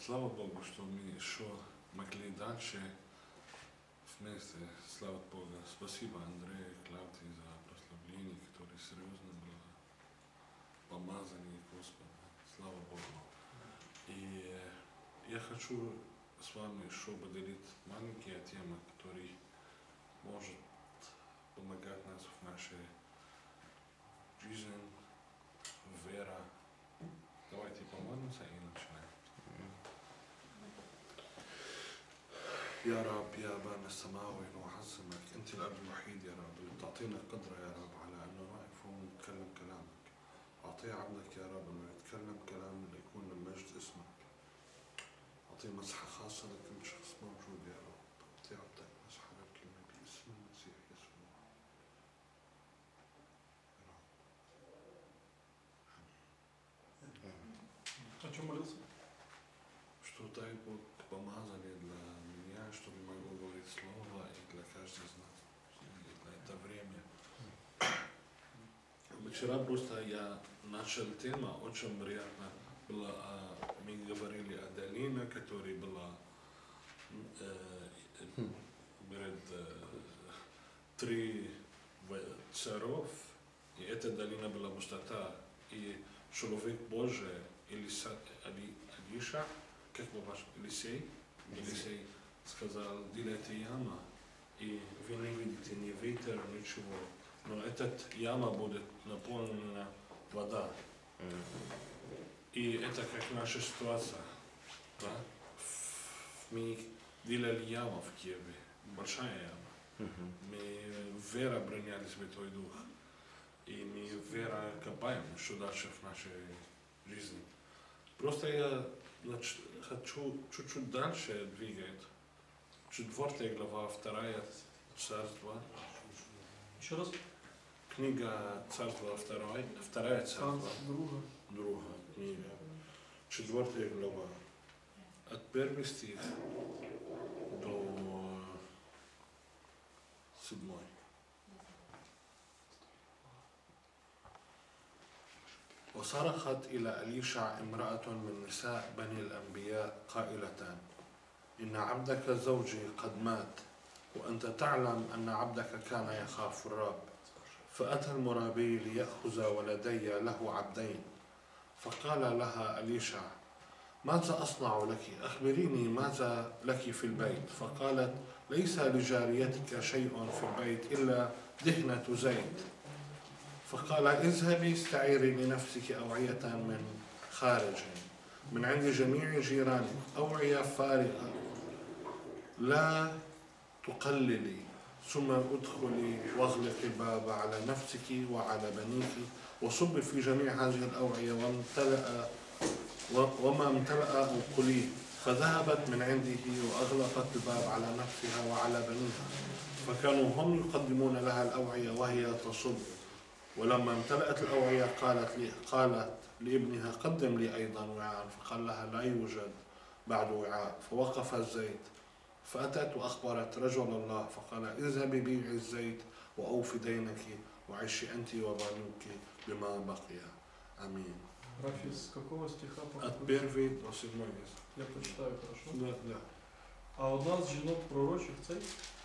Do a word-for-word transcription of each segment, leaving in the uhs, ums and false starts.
Слава Богу, что мы еще могли дальше вместе славить Бога. Спасибо, Андрей и Клавдии, за прославление, которое серьезно было помазание Господа. Слава Богу. И я хочу с вами еще поделить маленькие темы, которые может помогать нас в нашей жизни, вера. Давайте помолимся и начинаем. يا رب يا أبانا السماوي نعظمك أنت الأب الوحيد يا رب اللي بتعطينا القدرة يا رب على أنه نقف ونتكلم كلامك. أعطي عبدك يا رب أنه يتكلم كلام ليكون لمجد اسمك. أعطي مسحة خاصة لكل شخص موجود يا رب. أعطي عبدك مسحة للكلمة باسم المسيح يسوع. О чем молился? Что дай Бог помазание для меня, чтобы могу говорить слово и для каждого из нас. На это время. Вчера просто я начал тема, очень приятно было, мы говорили о долине, которая была э, перед э, три царов, и эта долина была пустота, и человек Божий, Илиса, Али, Алиша, как бы ваш Елисей, Елисей сказал, делайте яма, и вы не видите ни ветер, ничего, но эта яма будет наполнена вода. И это как наша ситуация. Да? Мы делали яму в Киеве, большая яма. Мы вера броняли Святой Дух. И мы вера копаем, что дальше в нашей жизни. Просто я хочу чуть-чуть дальше двигать. Четвертая глава, вторая царство. Еще раз? Книга царства, вторая, вторая царство. Друга. Друга книга. Четвертая глава. От первого стиха до седьмой. وصرخت إلى أليشع امرأة من نساء بني الأنبياء قائلة إن عبدك زوجي قد مات وأنت تعلم أن عبدك كان يخاف الرب فأتى المرابي ليأخذ ولدي له عبدين فقال لها أليشع ماذا أصنع لك؟ أخبريني ماذا لك في البيت. فقالت ليس لجاريتك شيء في البيت إلا دهنة زيت. فقال اذهبي استعيري لنفسك أوعية من خارج من عند جميع جيرانك أوعية فارغة لا تقللي ثم ادخلي واغلقي الباب على نفسك وعلى بنيك وصبي في جميع هذه الأوعية وامتلأ وما امتلأ انقليه. فذهبت من عنده وأغلقت الباب على نفسها وعلى بنيها فكانوا هم يقدمون لها الأوعية وهي تصب. ولما امتلأت الأوعية قالت لي قالت لابنها قدم لي أيضا وعاء فقال لها لا يوجد بعد وعاء. فوقف الزيت فأتت وأخبرت رجل الله فقال اذهبي بيعي الزيت وأوفي دينك وعيشي أنت وبنوك بما بقي. Аминь. Рафи, с какого стиха? От первого до седьмого. Я прочитаю, хорошо? Да, да. А одна з жінок пророчих, цей?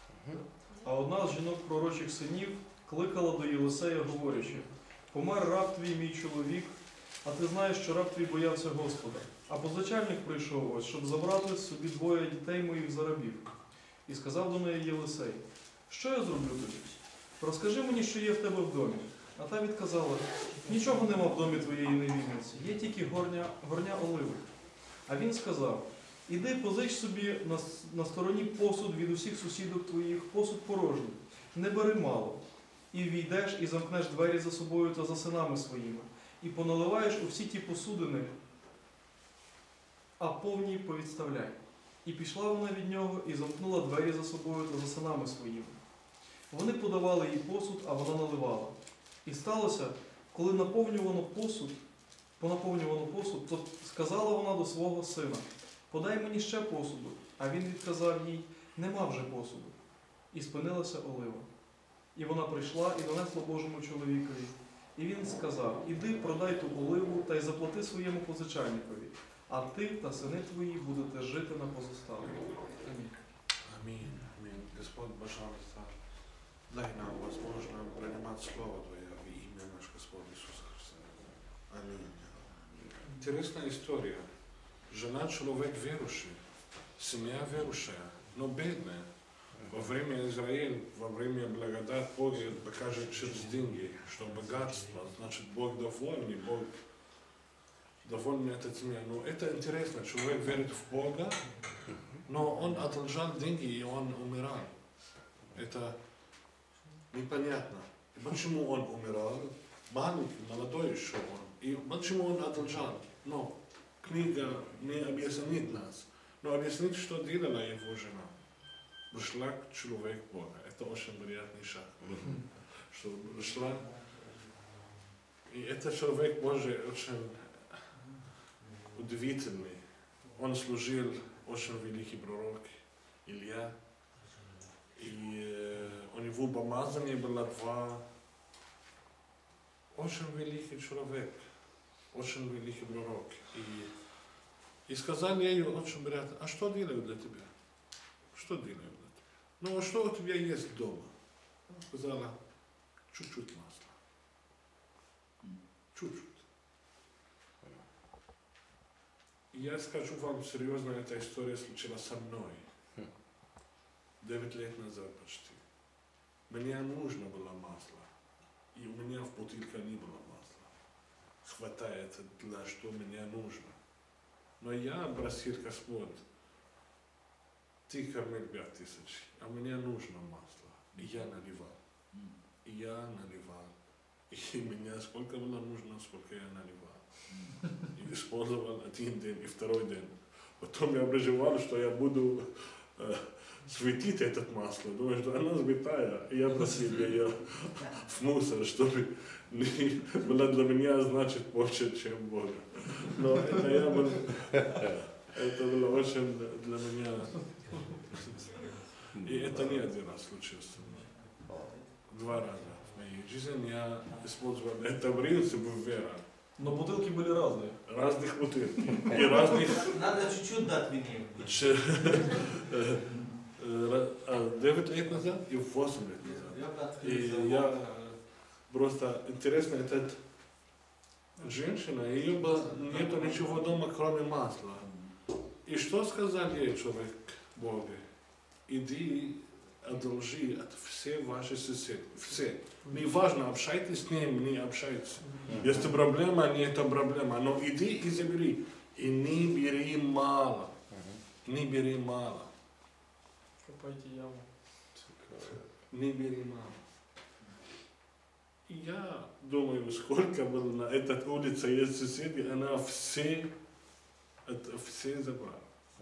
А одна з жінок пророчих синів кликала до Єлисея, говорячи: помер раб твій, мій чоловік, а ти знаєш, що раб твій боявся Господа. А позичальник прийшов ось, щоб забрати собі двоє дітей моїх за рабів. І сказав до неї Єлисей: що я зроблю тобі? Розкажи мені, що є в тебе в домі. А та відказала: нічого нема в домі твоєї невільниці, є тільки горня, горня оливи. А він сказав: іди позич собі на, на стороні посуд від усіх сусідок твоїх, посуд порожній, не бери мало. І війдеш і замкнеш двері за собою та за синами своїми, і поналиваєш у всі ті посудини, а повні повідставляй. І пішла вона від нього і замкнула двері за собою та за синами своїми. Вони подавали їй посуд, а вона наливала. І сталося, коли наповнювано посуд, понаповнювано посуд, то сказала вона до свого сина: подай мені ще посуду. А він відказав їй: нема вже посуду. І спинилася олива. І вона прийшла і донесла Божому чоловікові. І він сказав: іди, продай ту оливу та й заплати своєму позичальникові. а ти та сини твої будете жити на позоставу. Амінь. Аминь. Аминь. Господь, пожалуйста, дай нам возможность принимать Слово Твое во имя наш Господь Иисуса Христа. Аминь. Интересная история. Жена человек верующий, семья верующая, но бедная. Во время Израиля, во время благодати Бог покажет через деньги, что богатство, значит Бог довольный, Бог довольный этой семьей. Но это интересно, человек верит в Бога, но он одолжал деньги и он умирал. Это непонятно. И почему он умирал? Маленький, молодой еще он. И почему он одолжал? Но книга не объяснит нас, но объяснит, что делала его жена. Пришла к человеку Бога. Это очень приятный шаг. Что пришла. И этот человек Божий очень удивительный. Он служил очень великий пророк Илья. И э, у него помазание было два. Очень великий человек. Очень великий пророк. И, и сказали ей очень приятно, а что делаю для тебя? Что делаю для тебя? Ну, а что у тебя есть дома? Она сказала, чуть-чуть масла. Чуть-чуть. И я скажу вам серьезно, эта история случилась со мной. Девять лет назад почти. Мне нужно было масло. И у меня в бутылке не было масла. Хватает для что мне нужно. Но я просил Господь, ты кормил пять тысяч, а мне нужно масло. И я наливал. И я наливал. И мне сколько было нужно, сколько я наливал. И использовал один день и второй день. Потом я переживал, что я буду э, светить этот масло. Думаю, что она святая. И я просил ее в мусор, чтобы не было для меня значит больше, чем Бога. Но это я был, это было очень для меня. И это не один раз случилось со мной. Два раза в моей жизни я использовал это принцип веры. Но бутылки были разные. Разных бутылок. И разных... Надо чуть-чуть дать мне. девять лет назад и восемь лет назад. И я просто интересно, эта женщина, ее нету ничего дома, кроме масла. И что сказал ей человек Бога? Иди, одолжи от всех ваших соседей. Все. Неважно, общайтесь с ним, не общайтесь. Если проблема, не это проблема. Но иди и забери. И не бери мало. Не бери мало. Копайте яму. Не бери мало. И я думаю, сколько было на этой улице есть соседи, она все, это все забрала.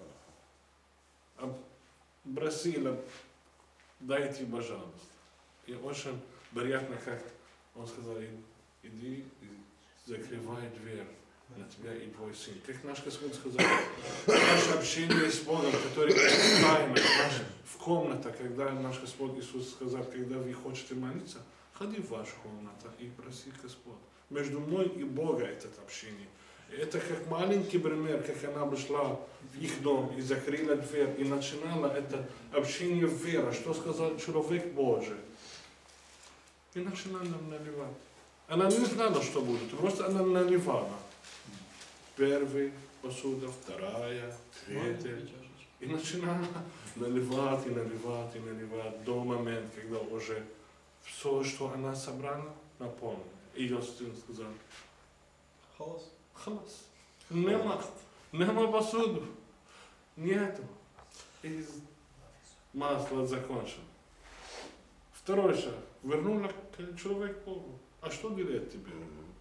Просила, дайте, пожалуйста. И очень приятно, как он сказал, иди и закрывай дверь на тебя и твой сын. Как наш Господь сказал, наше общение с Богом, которое тайно, в комнатах, когда наш Господь Иисус сказал, когда вы хотите молиться, ходи в вашу комнату и проси Господь. Между мной и Богом это общение. Это как маленький пример, как она пришла в их дом и закрыла дверь, и начинала это общение в вере, что сказал человек Божий. И начинала наливать. Она не знала, что будет, просто она наливала. Первая посуда, вторая, третья. И начинала наливать, и наливать, и наливать до момента, когда уже все, что она собрала, наполнила. И ее сын сказал, Халас. Халас. Нема, нема посуду. Нету. И масло закончено. Второй шаг. Вернула к человеку Богу. А что делает тебе?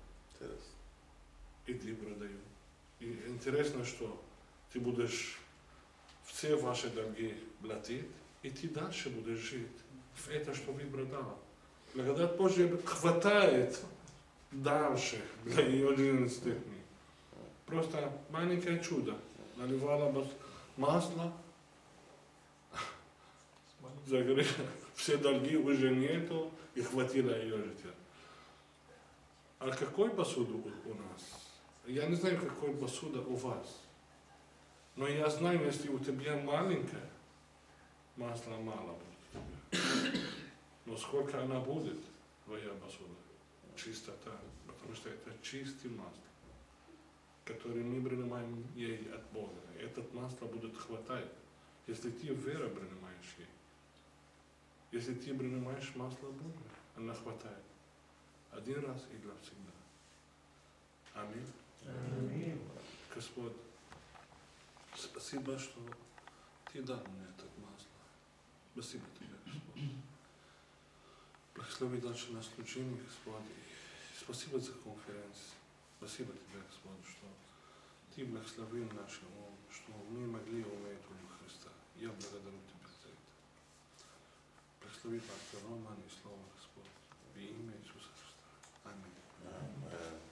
Иди продаю. И интересно, что ты будешь все ваши долги платить, и ты дальше будешь жить в это, что вы продали. Благодать Божья хватает дальше для ее жизненных степеней. Просто маленькое чудо. Наливала масло, закрыла, все долги уже нету, и хватило ее жития. А какой посуду у нас? Я не знаю, какой посуда у вас. Но я знаю, если у тебя маленькая, масла мало будет у тебя. Но сколько она будет, твоя посуда, чистота, потому что это чистое масло, которое мы принимаем ей от Бога. Этот масло будет хватать, если ты вера принимаешь ей. Если ты принимаешь масло Бога, она хватает. Один раз и для всегда. Аминь. Аминь. Господь, спасибо, что Ты дал мне это масло. Спасибо Тебе, Господь. Благослови дальше на служение, Господь. И спасибо за конференцию. Спасибо Тебе, Господь, что Ты благословил наш ум, что мы могли уметь у Христа. Я благодарю Тебя за это. Благослови пастор Роман и Слово, Господь. В имя Иисуса Христа. Аминь. Аминь.